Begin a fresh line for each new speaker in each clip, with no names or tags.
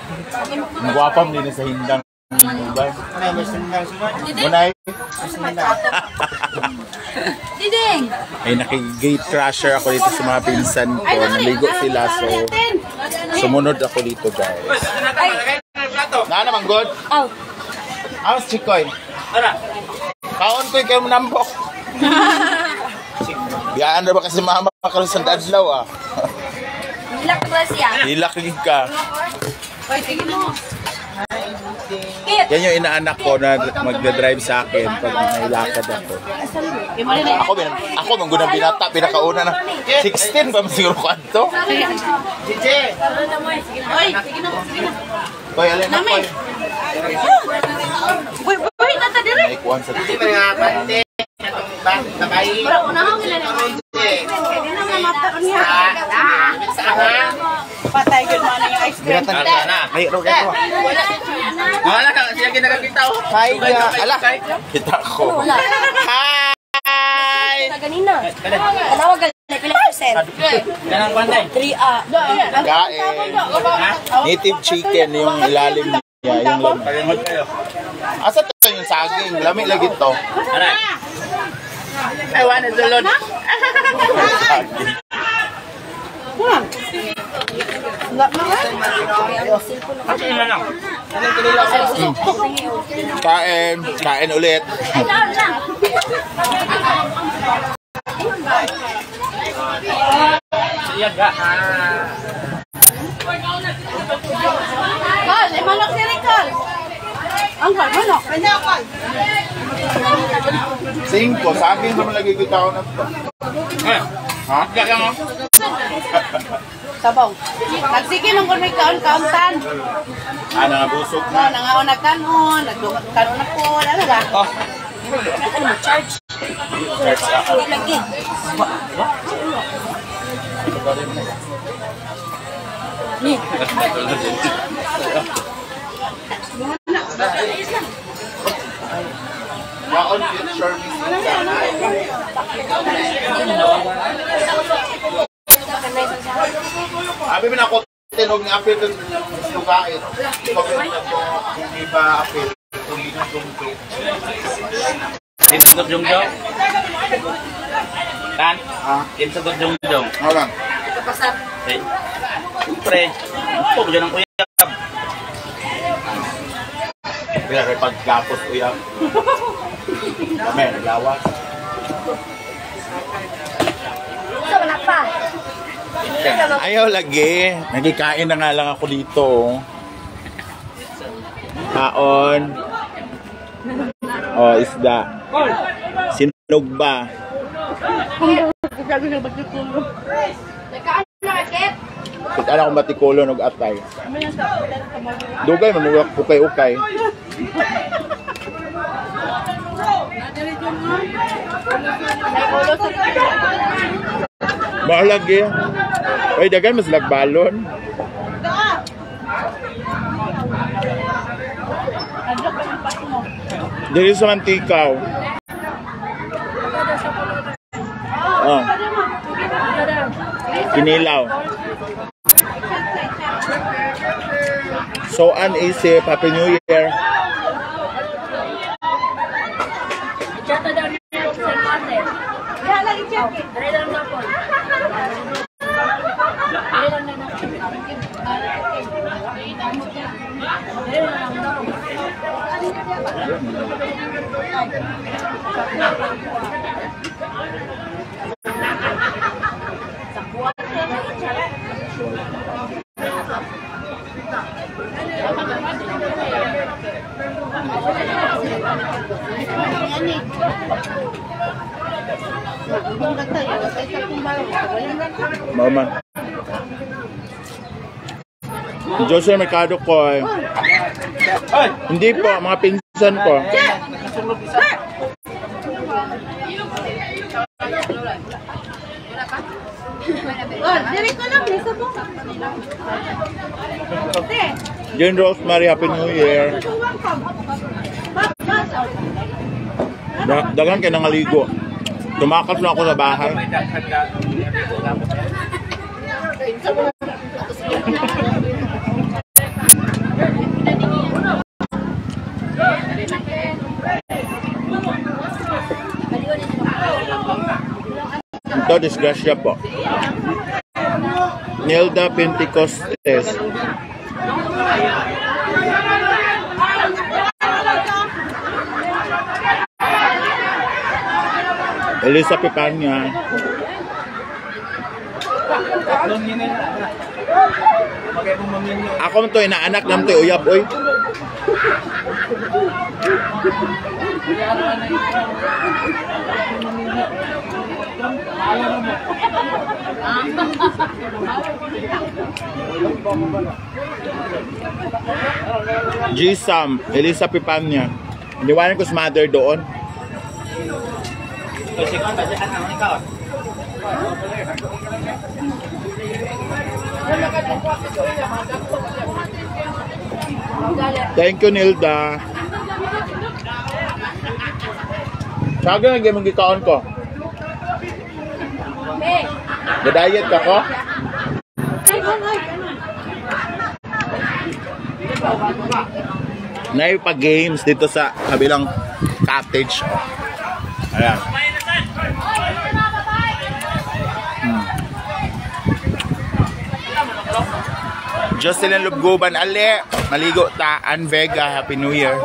Ang gwapam din sa hindang. Munay.
Diding!
Ay, naki-gate crasher ako dito sa mga pinsan ko. Naligo sila, so sumunod ako dito, guys. Na naman, good?
Oh.
How's Chikoy? Kaon ko kayo manambok. Biyaan na ba kasi mama makaroon sa dadlaw, ah?
Hilak ba siya?
Hilak ka.
Hoy, tingin mo.
Yan yung inaanak ko na magdadrive sa akin pag nailakad ako. Ako manggunang binata, pinakauna na. 16 ba siguro ko ito?
Jije! Hoy, sige na.
Hoy, alin na ko.
Hoy, nata dire.
Naikuhan sa tito.
Pero unahang nila naman. Hindi na mamata niya. Patay yun mo na yung ice cream.
May roget ko.
Wala ka, siya kinagakita ko.
Hi, ala. Kita ko. Hi!
Ganina. Tanawag ka na pila percent.
Ganang panday.
3A.
Kain. Native chicken yung ilalim niya. Yung
Pagingod kayo.
asa to yung saging? Lamig lagi to.
Aray. I want it alone.
Kain. Kain ulit.
Siyaga.
Kal, manok si Ricol. Ang kal, manok. Kanyakal.
5. Saging naman lagi kita ako na to. Ha?
Kaya mo?
Sabaw. Nagsige nung kung may kaon-kauntan.
Nangabusog
No, nangaon nagkanon, nagkanon na po, ano ba?
Oh.
Ano mo, charge?
Charge ako.
Hindi lagi. Ni.
Waon future Abi man ako tinog ni apil ng lugain. Hindi ba apil?
Tinsagot jong-jong. Tan? Tinsagot jong-jong.
Wala.
Eh. Pre. Pog dyan ang kuyab.
Bila rin pagkapos ko yan. Kami, naglawas.
Ito, wala pa.
Ayaw lagi. Nagkikain na nga lang ako dito. Kaon. Oh, isda. Sinog ba?
Nagkaan na, Raket.
Kung anak kong batikulo ng atay. Dugay, mamuwak ukay-ukay. Mahal lagi. Ay, dagan mas lagbalon. Dili sa mantikaw. Oh. Kinilaw. So, uneasy. Happy New Year.
Chata daw niya sa mate. Kaya lagi check. Dali lang na po. Dali lang na.
Mama. Joshua Mercado ko eh. Hindi po, mga pinsan ko.
Dali ko lang, isa po.
Jane Rosemary, Happy New Year. Dagan kayo nangaligo. Tumakas na ako sa bahay. Ito, disgrasya po. Nilda Pentecostes. Elisa Pipanya. Ako to inaanak nam to uyab oy. G-Sam, Elisa Pipanya. Iniwanan ko sa mother doon. Thank you, Nilda. Saga nga gamang gikaon ko. Gadayat ka ko? Nay pa games dito sa kabilang cottage. Ayan. Jocelyn Lubguban, ale, maligo ta, Ann Vega, Happy New Year.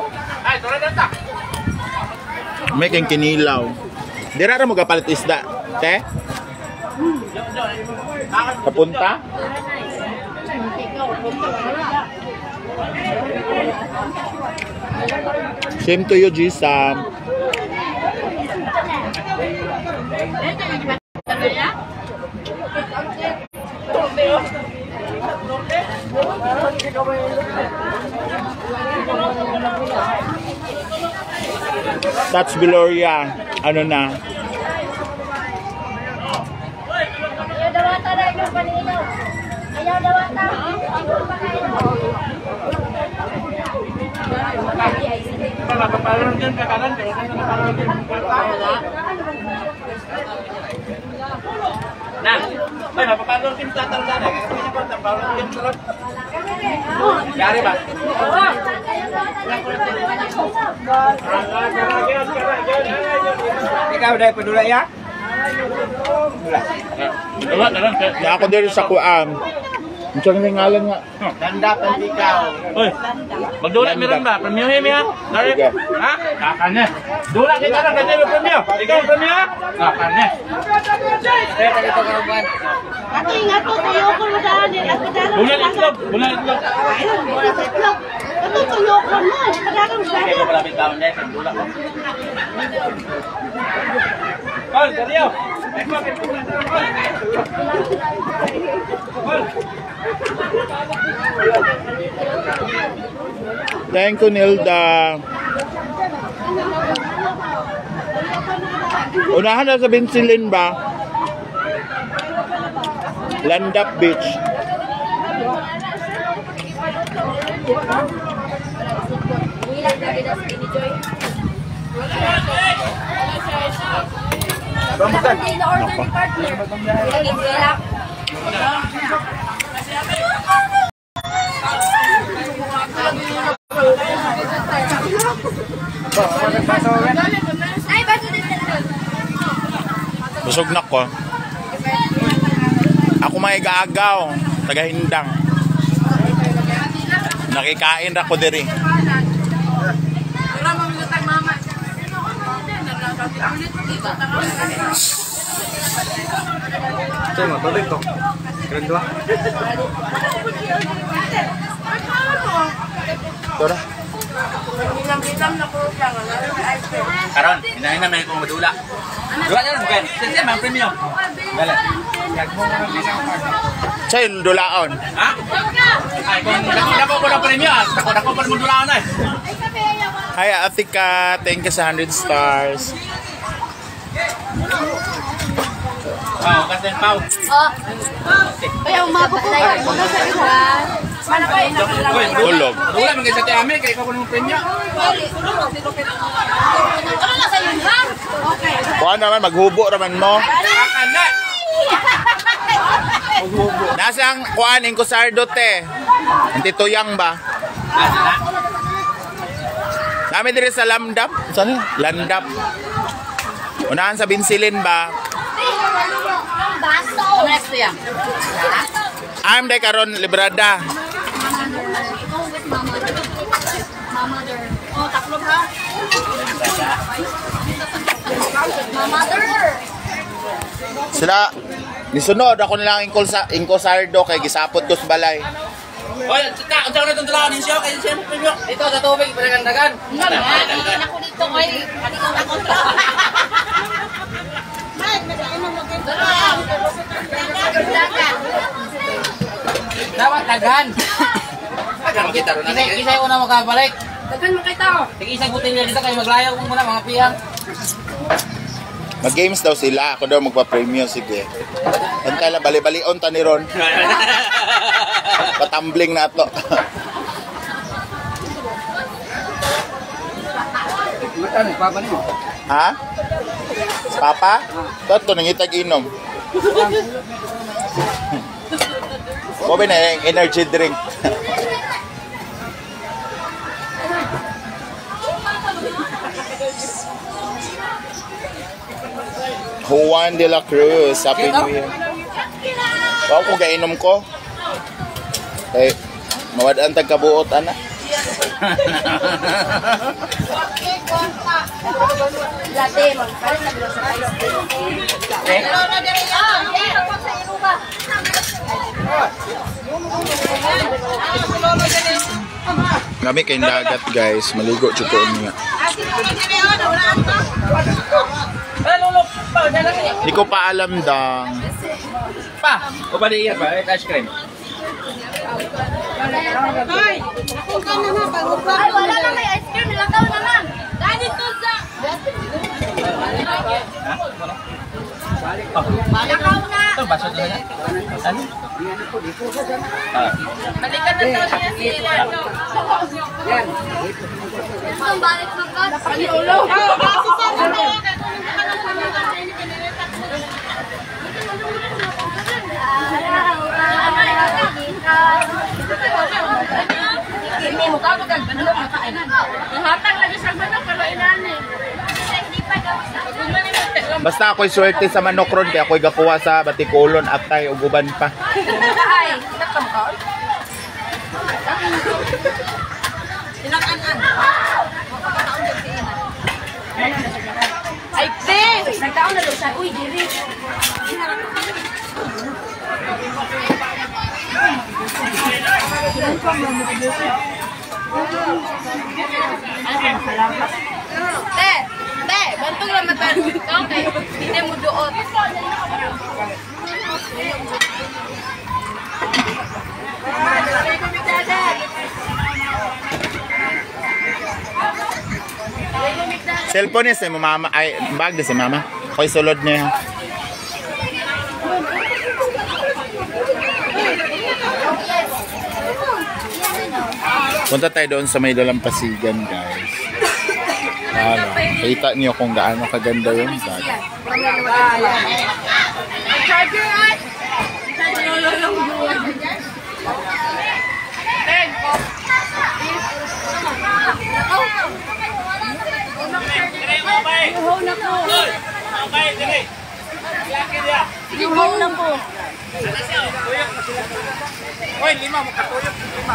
May kang kinilaw. Dira ra mo gapalit isda, te? Kapunta? Same to you, G-Sam. That's Gloria. Ano na?
Ayaw dawata na yung paninaw. Ayaw dawata.
Papapalan din kakalan pero kan papalan din. Nah, ay papapalan din tatal sana kasi papapalan din sulod. Yari ba? Ikaw dai pedula ya? Dula dalan
Na ako diri sa kuan. Unsa nga ngalan nga?
Danda ikaw. Oy. Magdula meron ba? Premium mi ha? Dari. Ha? Kakane. Dula kita na ganyan premium. Ikaw premium? Kakane. Saya tadi to karuban.
Ato ingat ko tayo ko madaan din.
Bulan itlog. Bulan itlog.
Bulan itlog. Ato tayo ko mo. Padagang sa.
Kaya ko malapit taon dai sa dula ko. Kol, Dario.
Thank you, Nilda. Unahan na sa Binsilin ba? Landap Beach.
Order ni partner. Lagi sila. Ay, bago din sila.
Busog na ko. Ako may gaagaw, taga Hindang. Nakikain ra ko diri.
Saya mau balik kok. Keren dua.
Tora.
Karon, hinahin namin kung madula. Dula na lang, Ben. Kasi mang premium. Dala.
Say dulaon.
Ha? Ay, kung nakita ko ng premium, ako pa naman dulaon na.
Hi Atika, thank you sa 100 stars.
Pau, kasen pau.
Oh. Kaya umabot ko na yun. Muna sa iba. Mana ba yun?
Tulog.
Dula man sa tiami kay ikaw ng premium.
Ano na sa yun, ha? Okay.
Kuha naman, maghubo raman mo.
Akan na.
Nasang kuhaan in Kusardo te. Ang tituyang ba? Namin diri sa Landap. Saan yun? Landap. Unahan sa Binsilin ba?
Baso. Next yan.
I'm de karon librada.
Mother. Oh, taklog ha? Mother.
Sila nisunod ako nilang inkosardo kay gisapot ko sa balay.
Oy, unsa na itong dalawa ninyo kay siya premium. Ito sa tubig panagandagan.
Hindi ako dito oy. Hindi ko na kontra.
Dapat tagan. Tagan kita ron. Isa una makabalik.
Dagan mo kita.
Sige isang butilya dito kay maglayaw mo muna mga piyang.
Mag-games daw sila, ako daw magpa-premium, sige. Antay lang, bali-balion ta ni Ron. Patambling na to. Ha? Papa? Toto, nangitag inom. Bobe na yung energy drink. Juan de la Cruz, Happy New Year. Wow, kung gainom ko. Eh, mawadaan tagkabuot, ana.
Latte, magpalit na bilo sa ice cream.
Kami kay dagat, guys. Maligo chuko niya. Hindi ko pa alam dang.
Pa, o pa di ba ice cream.
Ay, wala na may ice cream. Nilakaw na lang. Ganit to sa... Malakaw na.
Ito, baso doon na. Ano?
Balikan na daw siya sila. Itong balik ng gas. Pag-iulo. Hindi mo ka magagbanong makainan. Nahatang lagi sa manok pero inani.
Basta ako'y swerte sa manok ron, kaya ako'y gakuha sa Batikulon, Atay, uguban pa.
Ay, nakamaon. Ilang-an-an. Ay, pe! Nagtaon na daw siya. Uy, diri. Te! Te! Bantog lang matan. Okay. Hindi mo doon.
Cellphone niya sa mama, ay bag na si mama. Ako'y sulod niya. Punta tayo doon sa may dalampasigan, guys. Kita niyo kung gaano kaganda yung bag.
Ihaw na po.
Oy, 5 mo katuyok,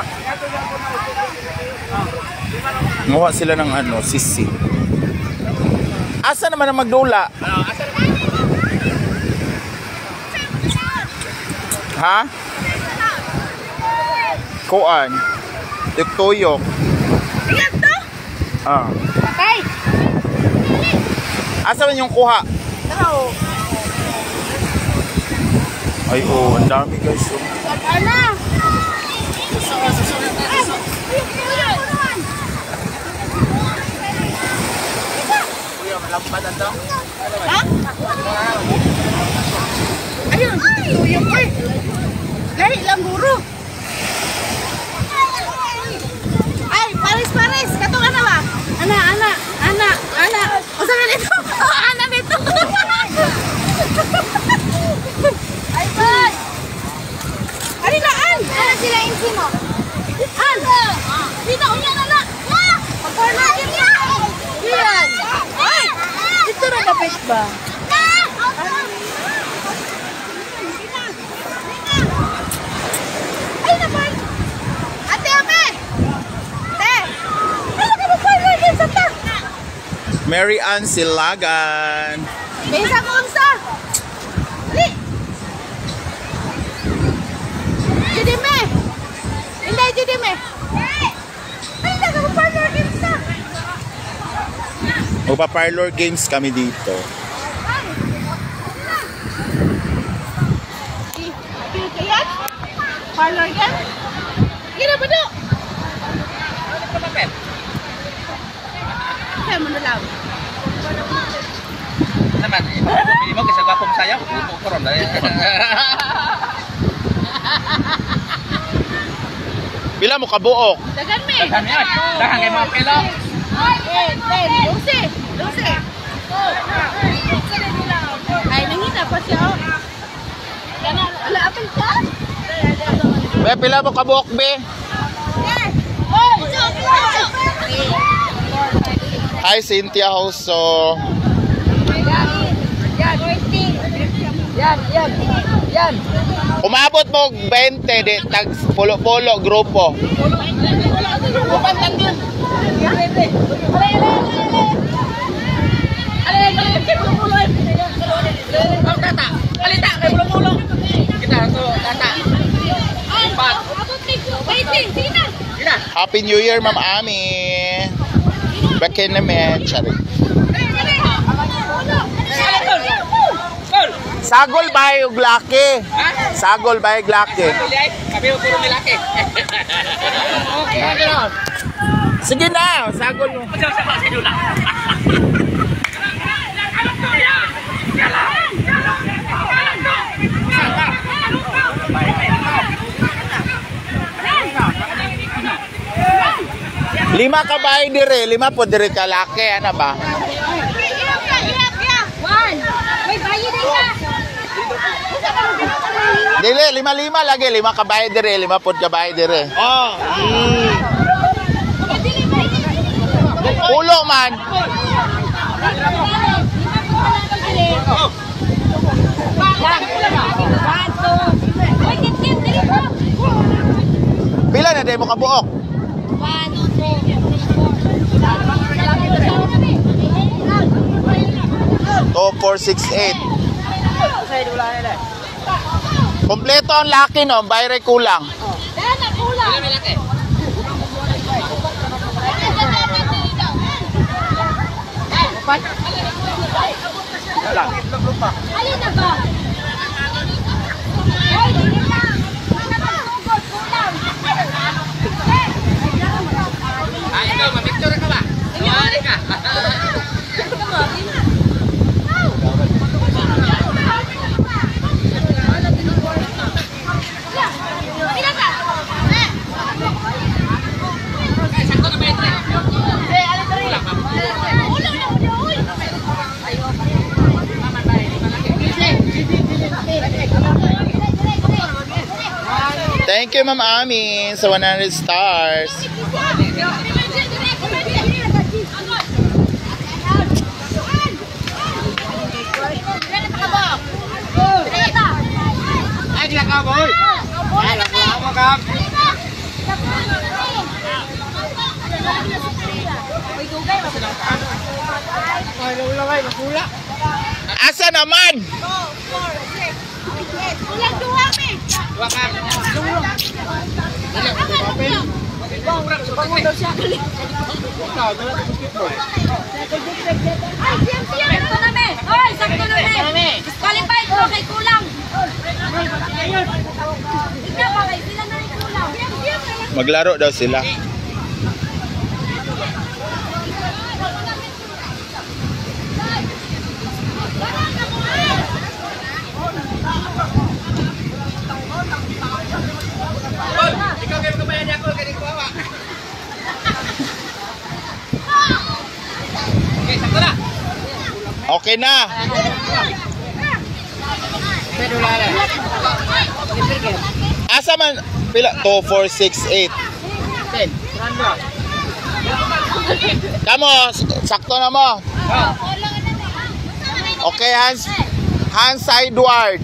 5.
Ngawa sila ng ano, sisi. Asa naman ang magdula? Ha? Kuan? Tuyok.
Ayan to!
Ah.
Okay.
Asa man yung kuha?
Taro.
Ay, oh, ang dami, guys. Oh.
Ana! Ha? Ayun! Tuyok ko eh! Lahi lang guro! Ay! Pares! Kato ka na ba? Ana! O saan nito? Ana nito! Ay, boy! Ari na, An! Ano sila insi mo? An! Dito, unya na na! Pag-corner niya! Yan! Ay! Dito na kapit ba?
Mary Ann Silagan.
Bisa ko unsa. Dali. Jadi me. Inday jadi me. Ay, nagpa-parlor games na.
Magpa-parlor games kami dito.
Yan? Parlor yan? Gila ba do?
Ano ka papel?
Kaya mo nalaw.
Naman, hindi mo kasi gwapo mo sayaw. Kuron na yan.
Pila mo kabuok?
Dagan me.
Dagan yan. Dagan kayo mga pelo.
Lucy. Lucy. Ay, nangita pa siya. Wala apel ka?
Be, pila mo kabuok, be? Hi, Cynthia Hoso.
Yan.
Umabot mo 20 di tag polo-polo grupo.
Bukan lang yun.
Tata, kalita kayo pulo-pulo. Kita to, tata. Empat.
Waiting, sige na.
Happy New Year, Ma'am Ami. Bakin naman. Sorry. Sagol ba yung laki? Sagol ba yung laki?
Kami yung puro milaki. Okay, gano'n.
Sige na, sagol mo. Lima ka ba dire? Lima po dire ka laki, ano ba?
May bayi din ka.
Dili, lima-lima lagi. Lima ka ba dire? Lima po ka ba dire? Oh. Ulo man. Pila na day mo kabuok? 2468. Kompleto ang laki no, bayre kulang.
Alin na ba?
Ay, ikaw, mamicture ka ba? Tumari ka.
Thank you, Ma'am Ami, sa 100 stars.
Ay, di ka boy. Ay, lako ka.
Asa naman?
Ulang dua me.
Dua ka.
Ay, siya. Sakto na me. Oy, sakto na me. Disqualified ko kay kulang. Ikaw ba kay sila na rin kulang.
Maglaro daw sila.
Ikaw kayo kabayan niya ako, ganito kawa. Okay, sakto na.
Okay na. Asa man? Pila? 2468. Kamo, sakto na mo. Okay, Hans sideward.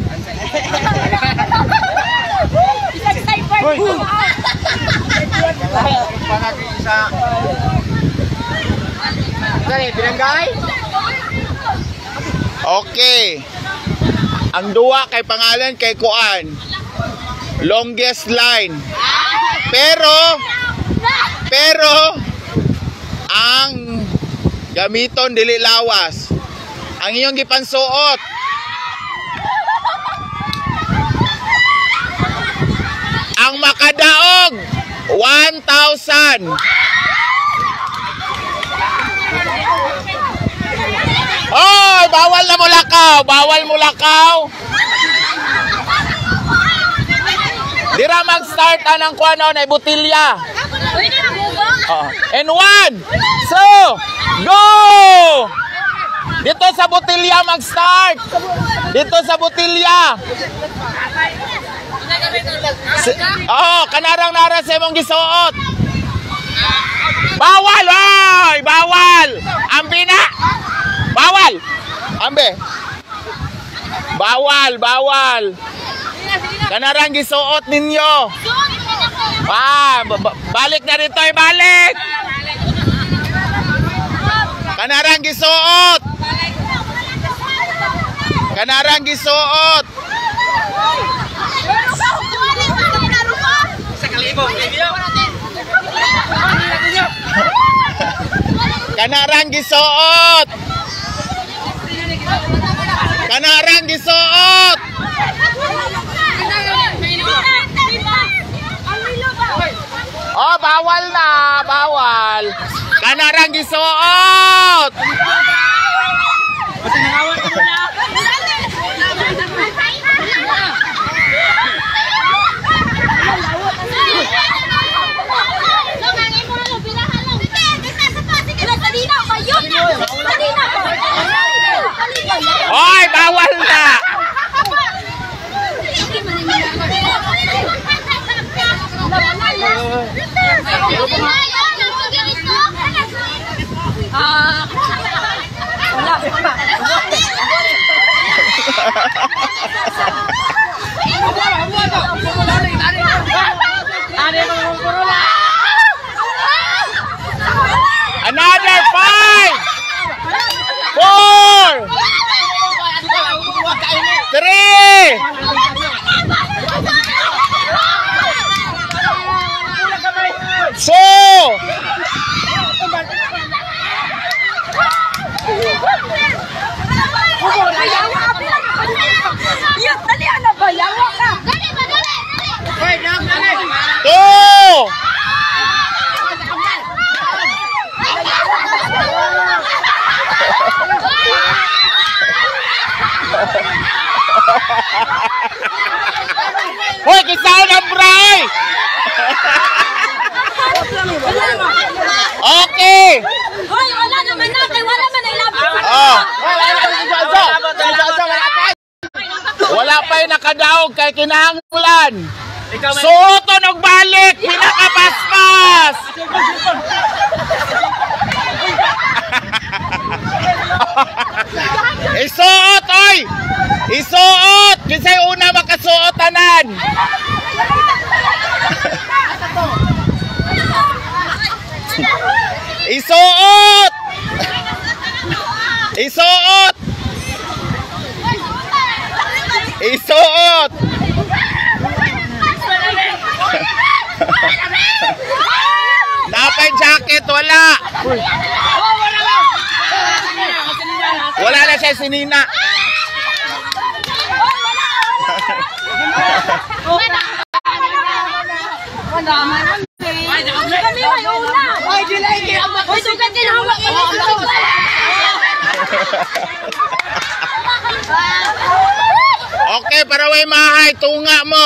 Okay. Ang duwa kay pangalan kay Kuan. Longest line. Pero ang gamiton dili lawas. Ang iyong gipansuot. Ang makadaog 1,000. Oy, bawal na mulakaw, bawal mulakaw. Dira mag-start anang kuano na butilya. And 1, 2, go! Dito sa butilya mag-start. Dito sa butilya. Kanarang nara sa imong gisuot. Bawal, oy! Bawal! Ambi na! Bawal! Ambe! Bawal, bawal! Kanarang gisuot ninyo. Balik na dito, balik! Kanarang gisuot! Kanarang gisuot! Kanarang gisuot! Kanarang gisuot! Oh, bawal na, bawal. Kanarang gisuot! Hoy, bawal na! Another 5, 4, 3, 2. Hoy, kisaw na bray! Okay!
Hoy, wala naman na, kay wala man ay laban.
Wala pa'y nakadaog kay kinahanglan. Suoton og balik, pinakapaspas! Isuot, oy! Isuot! Kisay una makasuotanan! Isuot! Isuot! Isuot! Napay jacket, wala! Wala na siya sinina. Okay, para way mahay, tunga mo.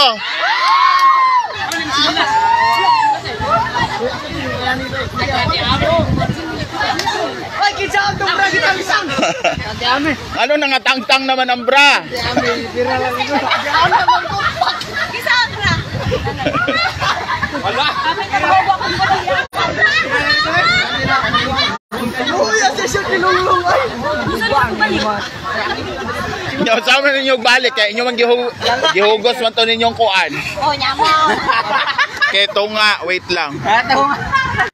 Ano nangatangtang naman ang bra? Wala. Yo, sama ninyo balik kay inyo man gihugos man to ninyong kuan.
Oh, nyamo.
Kay tunga, wait lang.